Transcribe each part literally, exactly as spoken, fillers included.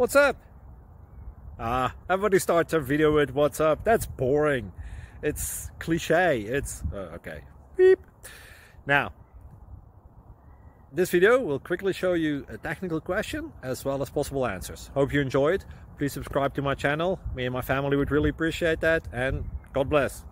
What's up? Ah, everybody starts their video with what's up. That's boring. It's cliche. It's uh, okay. Beep. Now, this video will quickly show you a technical question as well as possible answers. Hope you enjoyed. Please subscribe to my channel. Me and my family would really appreciate that, and God bless.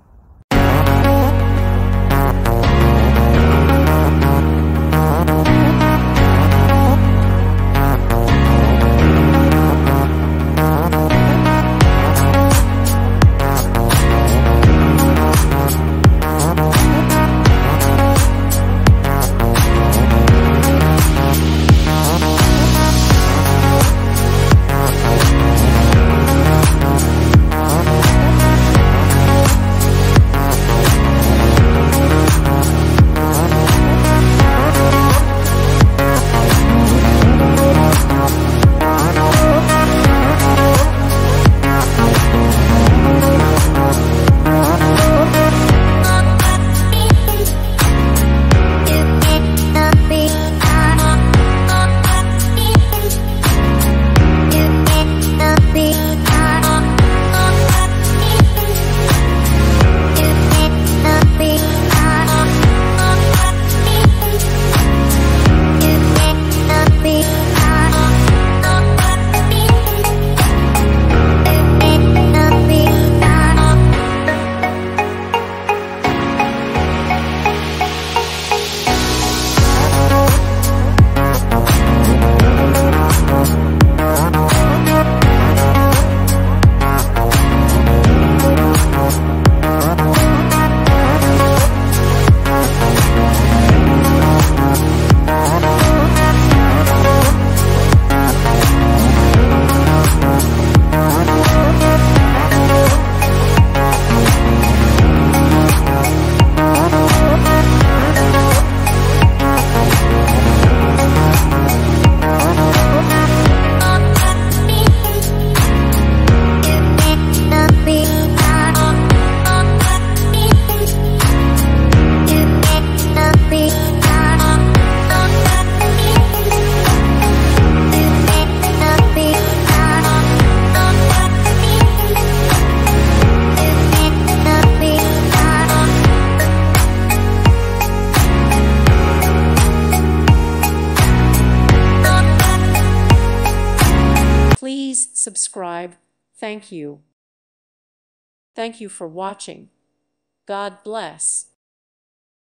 Please subscribe. Thank you. Thank you for watching. God bless.